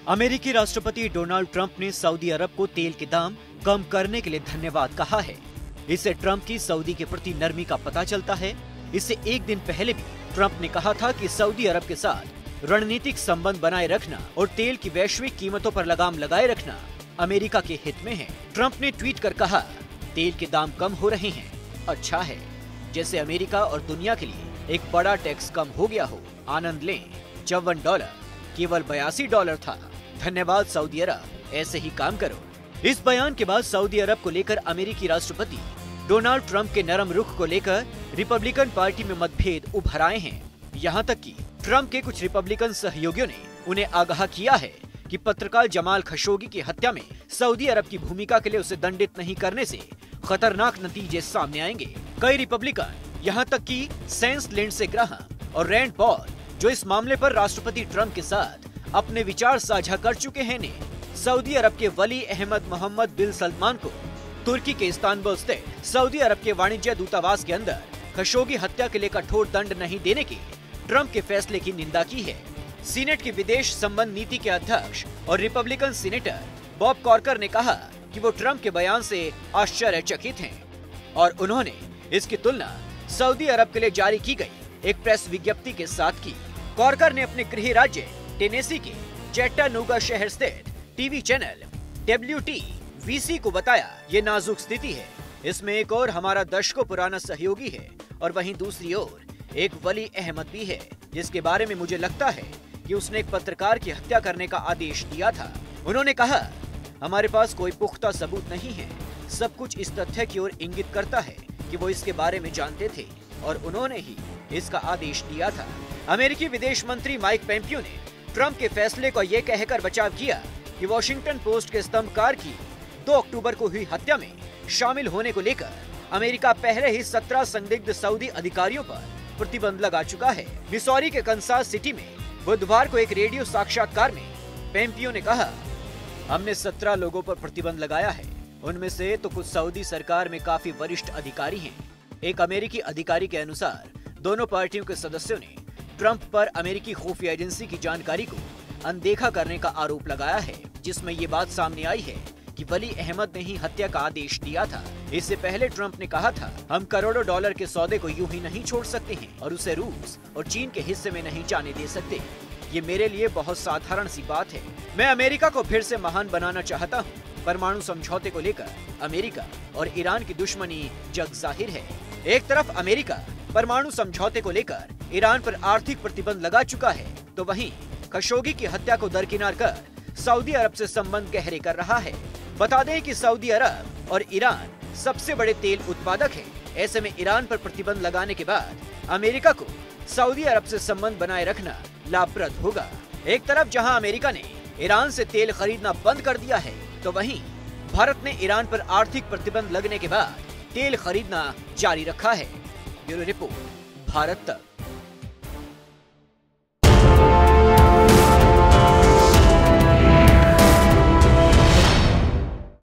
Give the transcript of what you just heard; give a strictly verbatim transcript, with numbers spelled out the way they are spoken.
अमेरिकी राष्ट्रपति Donald Trump ने सऊदी अरब को तेल के दाम कम करने के लिए धन्यवाद कहा है। इससे ट्रंप की सऊदी के प्रति नरमी का पता चलता है। इससे एक दिन पहले भी ट्रंप ने कहा था कि सऊदी अरब के साथ रणनीतिक संबंध बनाए रखना और तेल की वैश्विक कीमतों पर लगाम लगाए रखना अमेरिका के हित में है। ट्रंप ने ट्वीट कर कहा, तेल के दाम कम हो रहे हैं, अच्छा है, जैसे अमेरिका और दुनिया के लिए एक बड़ा टैक्स कम हो गया हो, आनंद लें। चौवन डॉलर केवल बयासी डॉलर था। धन्यवाद सऊदी अरब, ऐसे ही काम करो। इस बयान के बाद सऊदी अरब को लेकर अमेरिकी राष्ट्रपति डोनाल्ड ट्रंप के नरम रुख को लेकर रिपब्लिकन पार्टी में मतभेद उभर आए हैं। यहाँ तक कि ट्रंप के कुछ रिपब्लिकन सहयोगियों ने उन्हें आगाह किया है कि पत्रकार जमाल खशोगी की हत्या में सऊदी अरब की भूमिका के लिए उसे दंडित नहीं करने से खतरनाक नतीजे सामने आएंगे। कई रिपब्लिकन, यहाँ तक कि सेंस लिंडसे ग्राहम और रैंड पॉल, जो इस मामले पर राष्ट्रपति ट्रंप के साथ अपने विचार साझा कर चुके हैं, ने सऊदी अरब के वली अहमद मोहम्मद बिन सलमान को तुर्की के इस्तांबुल स्थित सऊदी अरब के वाणिज्य दूतावास के अंदर खशोगी हत्या के लिए कठोर दंड नहीं देने के ट्रंप के फैसले की निंदा की है। सीनेट की विदेश संबंध नीति के अध्यक्ष और रिपब्लिकन सीनेटर बॉब कॉर्कर ने कहा कि वो ट्रंप के बयान से आश्चर्यचकित हैं और उन्होंने इसकी तुलना सऊदी अरब के लिए जारी की गई एक प्रेस विज्ञप्ति के साथ की। कॉर्कर ने अपने गृह राज्य टेनेसी के चैट्टानूगा शहर स्थित TV channel W T V C को बताया, ये नाजुक स्थिति है, इसमें एक और हमारा दशकों पुराना सहयोगी है और वहीं दूसरी ओर एक वली अहमद भी है, जिसके बारे में मुझे लगता है कि उसने एक पत्रकार की हत्या करने का आदेश दिया था। उन्होंने कहा, हमारे पास कोई पुख्ता सबूत नहीं है, सब कुछ इस तथ्य की ओर इंगित करता है कि वो इसके बारे में जानते थे और उन्होंने ही इसका आदेश दिया था। अमेरिकी विदेश मंत्री माइक पेम्पियो ने ट्रंप के फैसले को ये कहकर बचाव किया कि वॉशिंगटन पोस्ट के स्तंभकार की दो अक्टूबर को हुई हत्या में शामिल होने को लेकर अमेरिका पहले ही सत्रह संदिग्ध सऊदी अधिकारियों पर प्रतिबंध लगा चुका है। मिसौरी के कंसास सिटी में बुधवार को एक रेडियो साक्षात्कार में पेम्पियो ने कहा, हमने सत्रह लोगों पर प्रतिबंध लगाया है, उनमें से तो कुछ सऊदी सरकार में काफी वरिष्ठ अधिकारी हैं। एक अमेरिकी अधिकारी के अनुसार दोनों पार्टियों के सदस्यों ने ट्रंप पर अमेरिकी खुफिया एजेंसी की जानकारी को अनदेखा करने का आरोप लगाया है, जिसमें ये बात सामने आई है कि वली अहमद ने ही हत्या का आदेश दिया था। इससे पहले ट्रंप ने कहा था, हम करोड़ों डॉलर के सौदे को यूं ही नहीं छोड़ सकते हैं और उसे रूस और चीन के हिस्से में नहीं जाने दे सकते। ये मेरे लिए बहुत साधारण सी बात है। मैं अमेरिका को फिर से महान बनाना चाहता हूँ। परमाणु समझौते को लेकर अमेरिका और ईरान की दुश्मनी जग जाहिर है। एक तरफ अमेरिका परमाणु समझौते को लेकर ईरान पर आर्थिक प्रतिबंध लगा चुका है, तो वहीं खशोगी की हत्या को दरकिनार कर सऊदी अरब से संबंध गहरे कर रहा है। बता दें कि सऊदी अरब और ईरान सबसे बड़े तेल उत्पादक हैं। ऐसे में ईरान पर प्रतिबंध लगाने के बाद अमेरिका को सऊदी अरब से संबंध बनाए रखना लाभप्रद होगा। एक तरफ जहां अमेरिका ने ईरान से तेल खरीदना बंद कर दिया है, तो वहीं भारत ने ईरान पर आर्थिक प्रतिबंध लगने के बाद तेल खरीदना जारी रखा है। ब्यूरो रिपोर्ट, भारत तक।